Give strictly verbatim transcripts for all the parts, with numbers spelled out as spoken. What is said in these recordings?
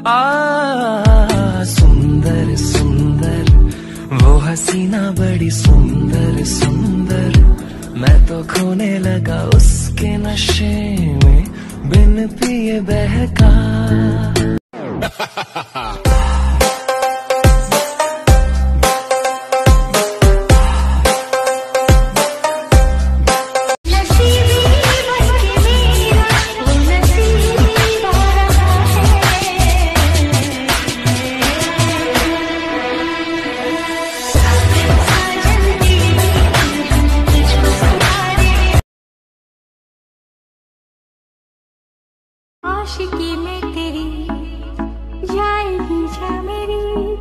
आ सुंदर सुंदर वो हसीना बड़ी सुंदर सुंदर, मैं तो खोने लगा उसके नशे में बिन पिए बहका। आशिकी में तेरी जाएगी जा मेरी,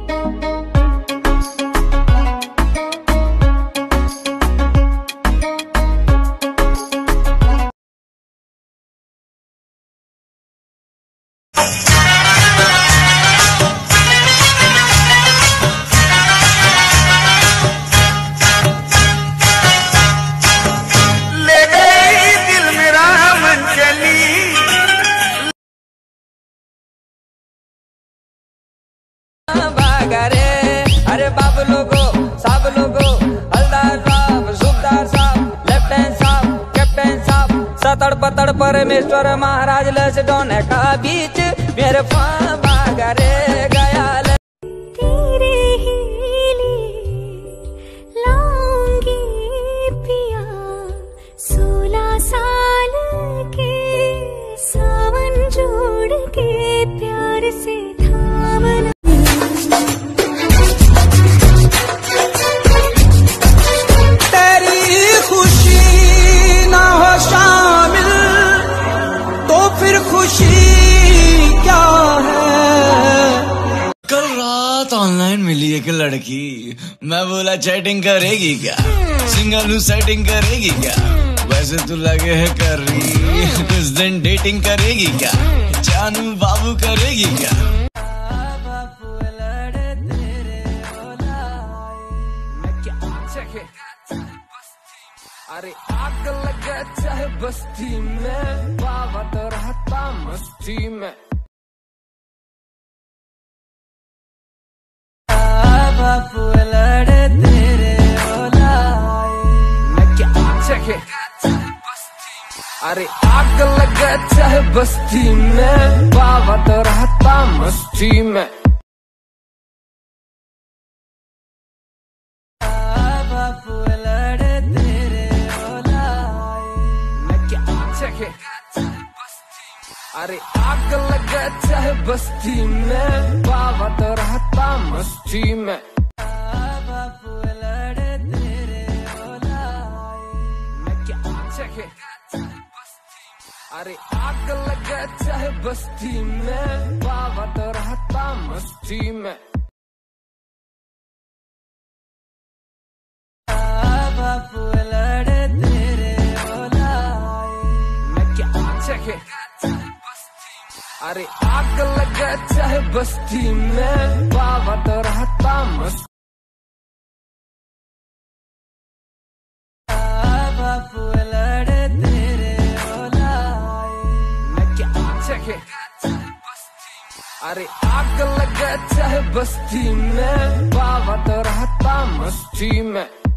ले गई दिल मेरा मन चली। अरे बाप लोगो सब लोगो, हलदार साहब, सूबदार साहब, लेफ्टिनेंट साहब, कैप्टन साहब, सतड़ पतड़ परमेश्वर महाराज लसडोन का बीच मेरे बागा रे गया। तेरे ही लिए लाऊंगी पिया सोलह साल के सावन जोड़ के प्यार से थामना। खुशी क्या है? कल रात ऑनलाइन मिली एक लड़की, मैं बोला चैटिंग करेगी क्या, सिंगल सेटिंग करेगी क्या, वैसे तो लगे है कर रही, कुछ दिन डेटिंग करेगी क्या, जानू बाबू करेगी क्या। अरे आग लगे चाहे बस्ती में, बाबा तो रहता मस्ती में। बापू लड़े तेरे ओलाए, मैं क्या चखे। अरे आग लगे चाहे बस्ती में, बाबा तो रहता मस्ती में। बापू लड़े अरे आग लगे चाहे बस्ती में, बाबा तो रहता मस्ती में। बापू लड़े तेरे ओलाए, मैं क्या चखे। अरे आग लगे चाहे बस्ती में, बाबा तो रहता मस्ती में। बापू लड़े तेरे ओलाए, मैं क्या चखे। अरे आग लगे चाहे बस्ती में, बाबा तो रहता मस्त। बापू लड़े तेरे ओलाए, मैं क्या चखे। अरे आग लगे चाहे बस्ती में, बाबा तो रहता मस्ती में।